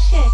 shit.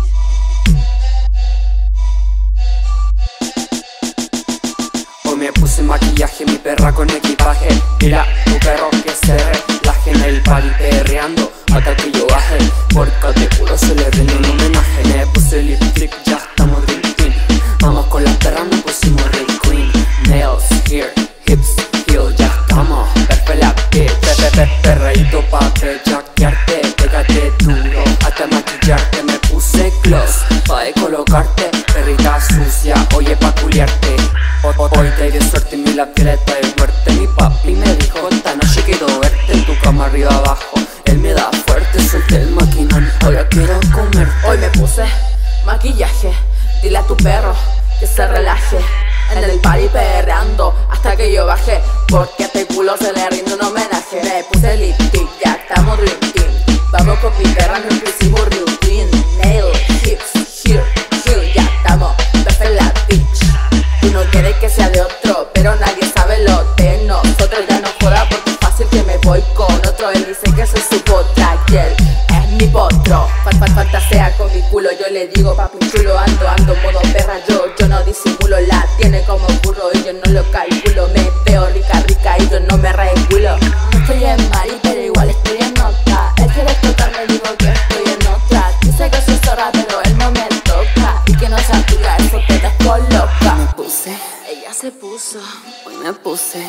Hoy me puse maquillaje, mi perra con equipaje. Mira tu perro que se relaje en el party perreando hasta que yo baje. Porque de culo se le rinde un homenaje. Me puse lipstick, ya estamos drinking. Vamos con las perras, nos pusimos Ray Queen. Nails here, hips heel, ya estamos. Perfela perreíto pa' bellaquearte. Pégate duro hasta maquillarte. Me puse gloss pa' de colocarte. Perrita sucia, oye pa' culiarte. Hoy te dio suerte y mi la pileta de muerte. Mi papi me dijo, esta noche quiero verte en tu cama arriba abajo. Él me da fuerte, suelte el maquinón, ahora quiero comer. Hoy me puse maquillaje, dile a tu perro que se relaje. En el party perreando hasta que yo baje, porque a este culo se le rinde un homenaje. Me puse lipstick, ya estamos drinking. Vamos con mi perra, nos pusimos routine. Nail, hips, here, ya estamos. Perfect la bitch. Tú no quieres que sea de otro, pero nadie sabe lo de nosotros. Ya no joda porque es fácil que me voy con otro. Él dice que soy su potra y él es mi potro. Fantasea con mi culo, yo le digo papi chulo. Ando modo perra, yo no disimulo. La tiene como burro y yo no lo calculo. Me veo rica y yo no me regulo. No estoy en mari, pero igual estoy en otra. Él quiere tocarme, digo que estoy en otra. Dice que soy zorra, pero él no me toca. Y que no se amiga, eso te descoloca. Me puse, Ella se puso. hoy me puse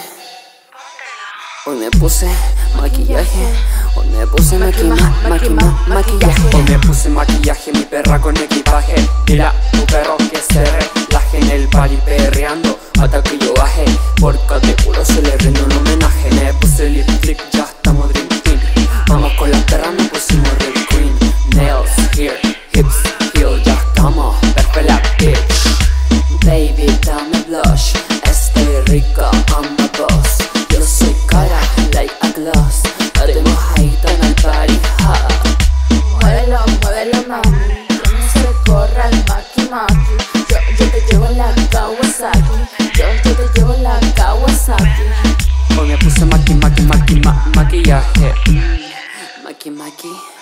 maquillaje. Hoy me puse maquillaje. Hoy me puse maquillaje, mi perra con equipaje. Mira tu perro que se relaje en el party perreando hasta que yo baje. Porque de culo se le rinde un homenaje. Me puse lipstick, ya estamos drinking. Vamos con las perras, nos pusimos Ray Queen. Nails here, hips heel, ya estamos. Perfect la bitch. Baby, dame blush, estoy rica, I'm the boss. Yo soy cara, like a gloss. Te mojadita en el party, ha. Muévelo, mami. Que no se corra el maki. Yo te llevo la Kawasaki. Yo te llevo la Kawasaki. Hoy me puse maquillaje. Maki.